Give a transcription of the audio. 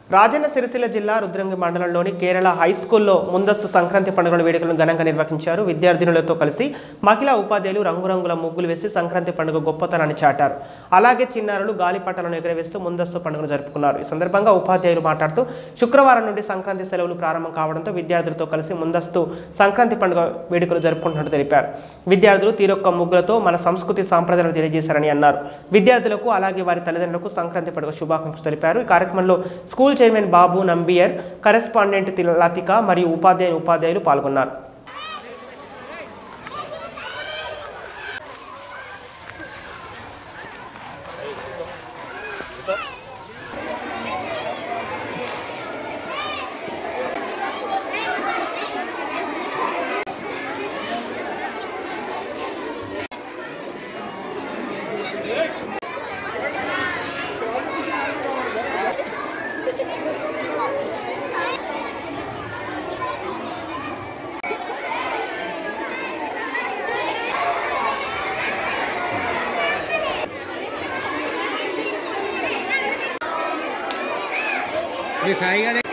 రాజన్న సిరిసిల్ల జిల్లా రుద్రంగి మండలంలోని కేరళ హై స్కూల్లో ముందస్తు సంక్రాంతి పండుగల వేడుకలను ఘనంగా నిర్వహించారు. విద్యార్థినులతో కలిసి మహిళా ఉపాధ్యాయులు రంగురంగుల ముగ్గులు వేసి సంక్రాంతి పండుగ గొప్పతనాన్ని చాటారు. అలాగే చిన్నారులు గాలిపటాలను ఎగరవేస్తూ ముందస్తు పండుగను జరుపుకున్నారు. ఈ సందర్భంగా ఉపాధ్యాయులు మాట్లాడుతూ శుక్రవారం నుండి సంక్రాంతి సెలవులు ప్రారంభం కావడంతో విద్యార్థులతో కలిసి ముందస్తు సంక్రాంతి పండుగ వేడుకలు జరుపుకుంటున్నట్టు తెలిపారు. విద్యార్థులు తీరొక్క ముగ్గులతో మన సంస్కృతి సాంప్రదాయాలను తెలియజేశారని అన్నారు. విద్యార్థులకు అలాగే వారి తల్లిదండ్రులకు సంక్రాంతి పండుగ శుభాకాంక్షలు తెలిపారు. ఈ కార్యక్రమంలో school chairman Babu Nambiar, correspondent Latika మరియు ఉపాధ్యాయులు పాల్గొన్నారు. ये साई